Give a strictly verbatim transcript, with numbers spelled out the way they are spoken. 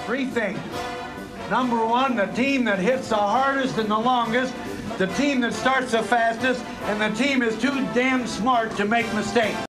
Three things. Number one, the team that hits the hardest and the longest, the team that starts the fastest, and the team is too damn smart to make mistakes.